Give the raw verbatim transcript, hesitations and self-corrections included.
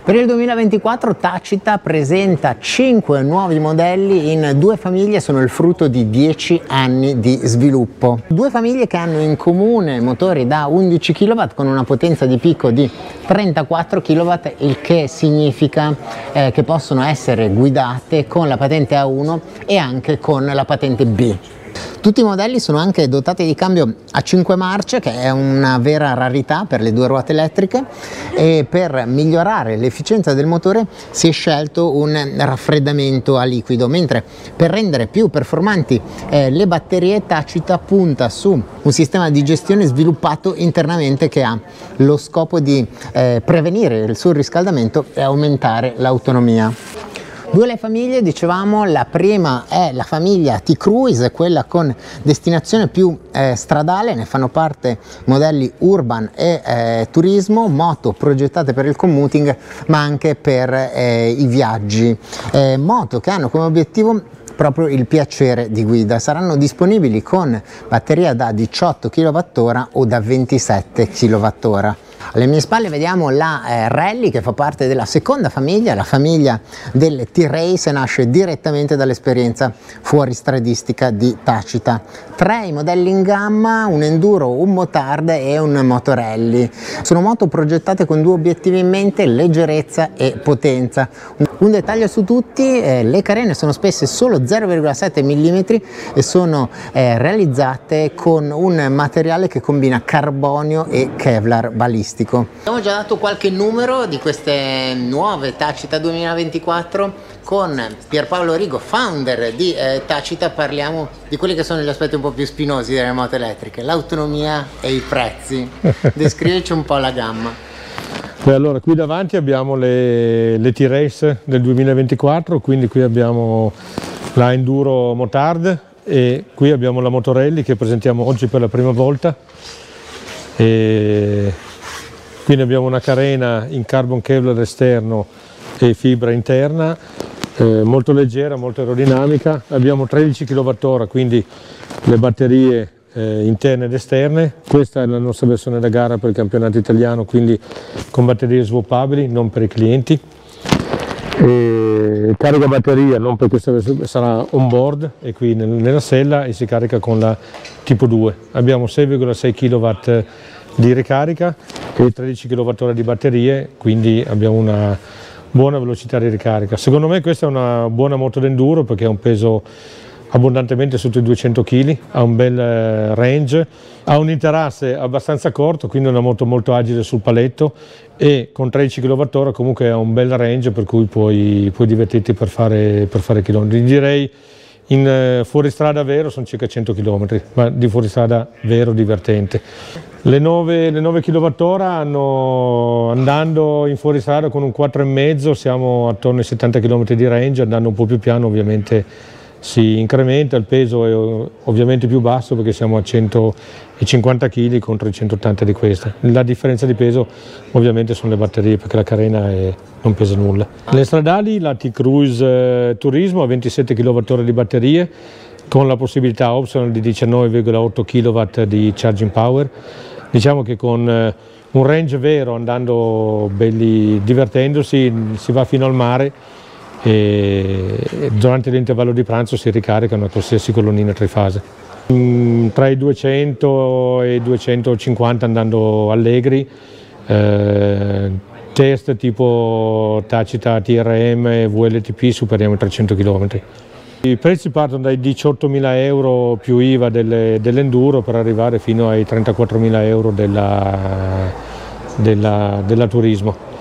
Per il duemilaventiquattro Tacita presenta cinque nuovi modelli in due famiglie, sono il frutto di dieci anni di sviluppo. Due famiglie che hanno in comune motori da undici chilowatt con una potenza di picco di trentaquattro chilowatt, il che significa eh, che possono essere guidate con la patente A uno e anche con la patente B. Tutti i modelli sono anche dotati di cambio a cinque marce, che è una vera rarità per le due ruote elettriche, e per migliorare l'efficienza del motore si è scelto un raffreddamento a liquido, mentre per rendere più performanti eh, le batterie Tacita punta su un sistema di gestione sviluppato internamente che ha lo scopo di eh, prevenire il surriscaldamento e aumentare l'autonomia. Due le famiglie, dicevamo, la prima è la famiglia T-Cruise, quella con destinazione più eh, stradale, ne fanno parte modelli urban e eh, turismo, moto progettate per il commuting ma anche per eh, i viaggi, eh, moto che hanno come obiettivo proprio il piacere di guida. Saranno disponibili con batteria da diciotto chilowattora o da ventisette chilowattora. Alle mie spalle vediamo la eh, Rally, che fa parte della seconda famiglia, la famiglia del T-Race, nasce direttamente dall'esperienza fuoristradistica di Tacita. Tre i modelli in gamma, un enduro, un motard e un motorelli. Sono moto progettate con due obiettivi in mente: leggerezza e potenza. Un dettaglio su tutti: eh, le carene sono spesse solo zero virgola sette millimetri e sono eh, realizzate con un materiale che combina carbonio e Kevlar balistico. Abbiamo già dato qualche numero di queste nuove Tacita duemilaventiquattro. Con Pierpaolo Rigo, founder di eh, Tacita, parliamo di quelli che sono gli aspetti un po' più spinosi delle moto elettriche: l'autonomia e i prezzi. Descriverci un po' la gamma. Beh, allora, qui davanti abbiamo le, le T-Race del duemilaventiquattro, quindi qui abbiamo la Enduro Motard e qui abbiamo la Motorelli che presentiamo oggi per la prima volta. E quindi abbiamo una carena in carbon Kevlar esterno e fibra interna, eh, molto leggera, molto aerodinamica. Abbiamo tredici chilowattora, quindi le batterie eh, interne ed esterne. Questa è la nostra versione da gara per il campionato italiano, quindi con batterie swappabili, non per i clienti. E carica batteria, non per questa versione, sarà on board e qui nel, nella sella, e si carica con la tipo due. Abbiamo sei virgola sei chilowatt di ricarica e tredici chilowattora di batterie, quindi abbiamo una buona velocità di ricarica. Secondo me questa è una buona moto d'enduro perché ha un peso abbondantemente sotto i duecento chili, ha un bel range, ha un interasse abbastanza corto, quindi è una moto molto agile sul paletto, e con tredici chilowattora comunque ha un bel range, per cui puoi, puoi divertirti per fare, per fare chilometri. Direi in fuoristrada vero sono circa cento chilometri, ma di fuoristrada vero divertente. Le nove chilowattora hanno, andando in fuoristrada con un quattro virgola cinque siamo attorno ai settanta chilometri di range, andando un po' più piano ovviamente si incrementa, il peso è ovviamente più basso perché siamo a centocinquanta chili contro i centottanta di questa. La differenza di peso ovviamente sono le batterie, perché la carena è, non pesa nulla. Le stradali, la T-Cruise Turismo a ventisette chilowattora di batterie con la possibilità optional di diciannove virgola otto chilowatt di charging power. Diciamo che con un range vero, andando belli, divertendosi, si va fino al mare, e durante l'intervallo di pranzo si ricarica una qualsiasi colonnina trifase. Tra i duecento e i duecentocinquanta andando allegri, eh, test tipo Tacita T R M e V L T P superiamo i trecento chilometri. I prezzi partono dai diciottomila euro più I V A dell'enduro per arrivare fino ai trentaquattromila euro della, della, della turismo.